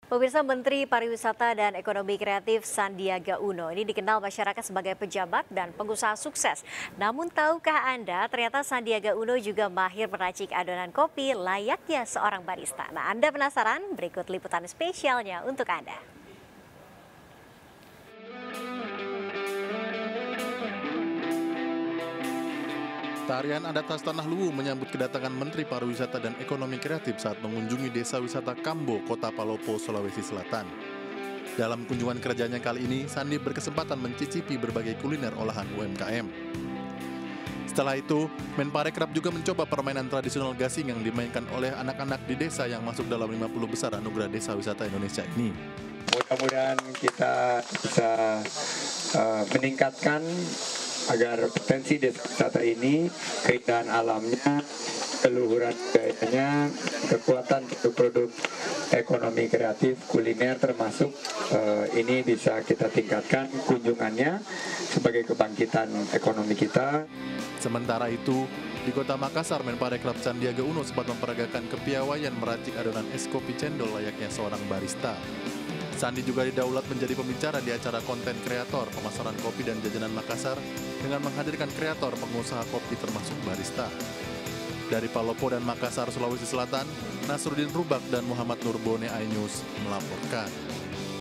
Pemirsa Menteri Pariwisata dan Ekonomi Kreatif Sandiaga Uno ini dikenal masyarakat sebagai pejabat dan pengusaha sukses. Namun tahukah Anda ternyata Sandiaga Uno juga mahir meracik adonan kopi layaknya seorang barista. Nah, Anda penasaran? Berikut liputan spesialnya untuk Anda. Tarian adat khas Tanah Luwu menyambut kedatangan Menteri Pariwisata dan Ekonomi Kreatif saat mengunjungi Desa Wisata Kambo, Kota Palopo, Sulawesi Selatan. Dalam kunjungan kerjanya kali ini, Sandi berkesempatan mencicipi berbagai kuliner olahan UMKM. Setelah itu, Menparekraf juga mencoba permainan tradisional gasing yang dimainkan oleh anak-anak di desa yang masuk dalam 50 besar Anugerah Desa Wisata Indonesia ini. Mudah-mudahan kita bisa meningkatkan agar potensi desa wisata ini, keindahan alamnya, keluhuran budayanya, kekuatan produk ekonomi kreatif, kuliner termasuk ini bisa kita tingkatkan kunjungannya sebagai kebangkitan ekonomi kita. Sementara itu, di Kota Makassar, Menparekraf Sandiaga Uno sempat memperagakan kepiawaian meracik adonan es kopi cendol layaknya seorang barista. Sandi juga didaulat menjadi pembicara di acara konten kreator pemasaran kopi dan jajanan Makassar dengan menghadirkan kreator pengusaha kopi termasuk barista. Dari Palopo dan Makassar, Sulawesi Selatan, Nasruddin Rubak dan Muhammad Nurbone iNews melaporkan.